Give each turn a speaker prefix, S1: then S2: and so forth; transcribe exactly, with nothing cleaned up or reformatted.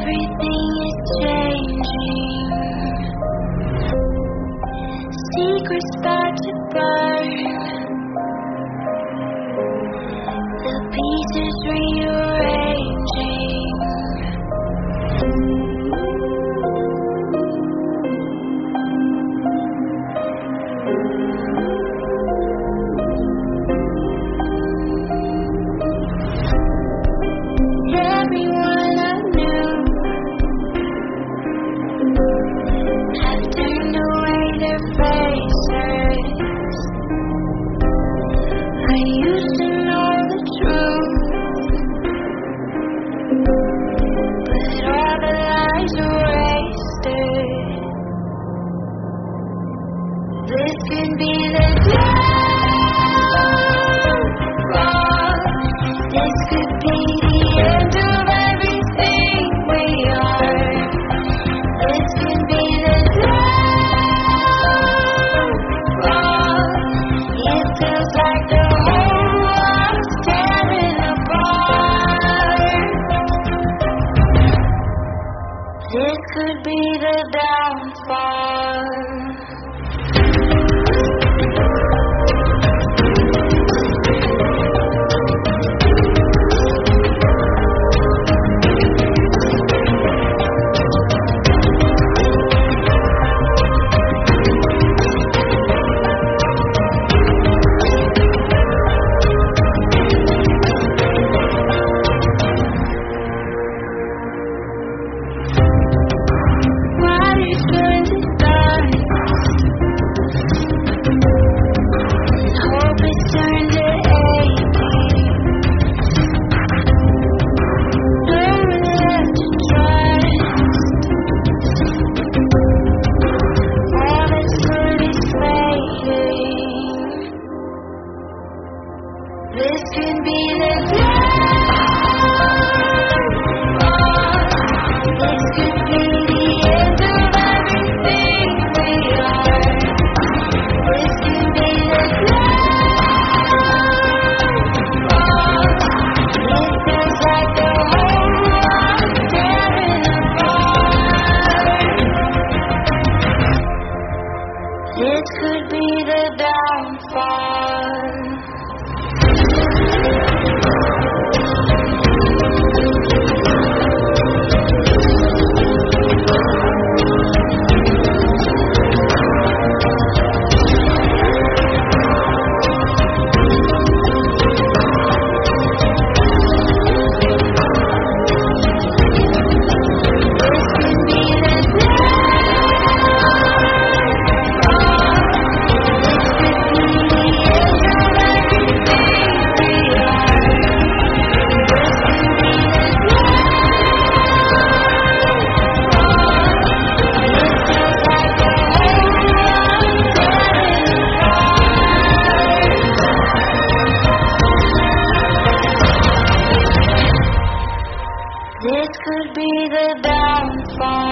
S1: Everything is changing. Secrets start to burn. The pieces rearranging. Everyone I knew have turned away their faces. I used to know the truth, but all the lies were wasted. This could be the downfall. This could be the end of everything we are. This could be the downfall. It feels like the whole world's tearing apart. This could be the downfall. This could be the downfall. This could be the end of everything we are. This could be the downfall. It feels like the whole world's tearing apart. This could be the downfall. This could be the downfall.